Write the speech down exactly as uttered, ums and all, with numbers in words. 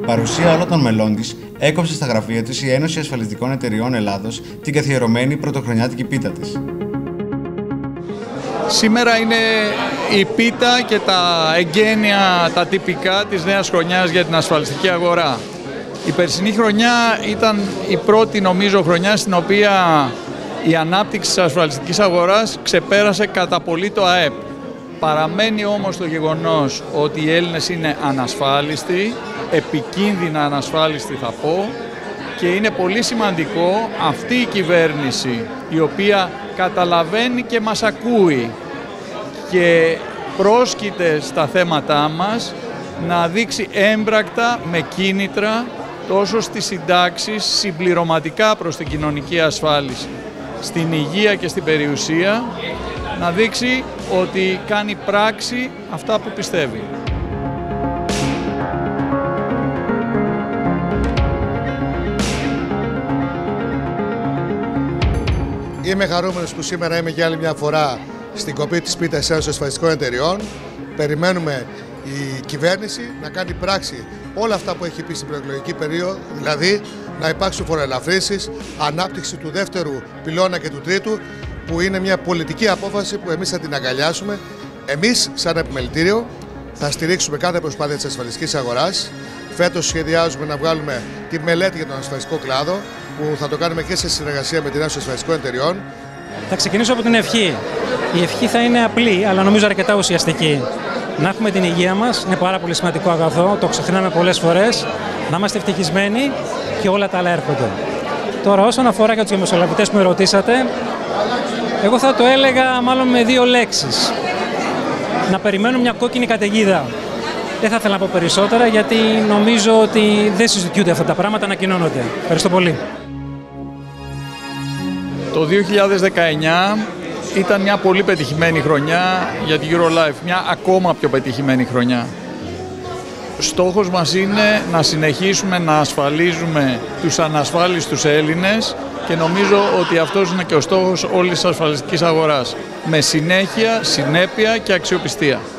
Παρουσία όλων των μελών της, έκοψε στα γραφεία της η Ένωση Ασφαλιστικών Εταιριών Ελλάδος την καθιερωμένη πρωτοχρονιάτικη πίτα της. Σήμερα είναι η πίτα και τα εγγένεια, τα τυπικά της νέας χρονιάς για την ασφαλιστική αγορά. Η περσινή χρονιά ήταν η πρώτη, νομίζω, χρονιά στην οποία η ανάπτυξη της ασφαλιστικής αγοράς ξεπέρασε κατά πολύ το ΑΕΠ. Παραμένει όμως το γεγονός ότι οι Έλληνες είναι ανασφάλιστοι, επικίνδυνα ανασφάλιστοι θα πω, και είναι πολύ σημαντικό αυτή η κυβέρνηση, η οποία καταλαβαίνει και μας ακούει και πρόσκειται στα θέματά μας, να δείξει έμπρακτα με κίνητρα τόσο στις συντάξεις συμπληρωματικά προς την κοινωνική ασφάλιση, στην υγεία και στην περιουσία, να δείξει ότι κάνει πράξη αυτά που πιστεύει. Είμαι χαρούμενος που σήμερα είμαι για άλλη μια φορά στην κοπή της πίτας Ένωσης Ασφαλιστικών Εταιριών. Περιμένουμε η κυβέρνηση να κάνει πράξη όλα αυτά που έχει πει στην προεκλογική περίοδο, δηλαδή να υπάρξουν φοροελαφρύνσεις, ανάπτυξη του δεύτερου πυλώνα και του τρίτου, που είναι μια πολιτική απόφαση που εμείς θα την αγκαλιάσουμε. Εμείς, σαν επιμελητήριο, θα στηρίξουμε κάθε προσπάθεια της ασφαλιστικής αγοράς. Φέτος σχεδιάζουμε να βγάλουμε τη μελέτη για τον ασφαλιστικό κλάδο, που θα το κάνουμε και σε συνεργασία με την Ένωση Ασφαλιστικών Εταιριών. Θα ξεκινήσω από την ευχή. Η ευχή θα είναι απλή, αλλά νομίζω αρκετά ουσιαστική. Να έχουμε την υγεία μας, είναι πάρα πολύ σημαντικό αγαθό, το ξεχνάμε πολλές φορές. Να είμαστε ευτυχισμένοι και όλα τα άλλα έρχονται. Τώρα, όσον αφορά για τους διαμεσολαβητές που με ρωτήσατε, εγώ θα το έλεγα μάλλον με δύο λέξεις. Να περιμένουν μια κόκκινη καταιγίδα. Δεν θα ήθελα να πω περισσότερα, γιατί νομίζω ότι δεν συζητιούνται αυτά τα πράγματα, ανακοινώνονται. Ευχαριστώ πολύ. Το δύο χιλιάδες δεκαεννιά ήταν μια πολύ πετυχημένη χρονιά για την EuroLife, μια ακόμα πιο πετυχημένη χρονιά. Στόχος μας είναι να συνεχίσουμε να ασφαλίζουμε τους ανασφάλιστους Έλληνες και νομίζω ότι αυτός είναι και ο στόχος όλης της ασφαλιστικής αγοράς, με συνέχεια, συνέπεια και αξιοπιστία.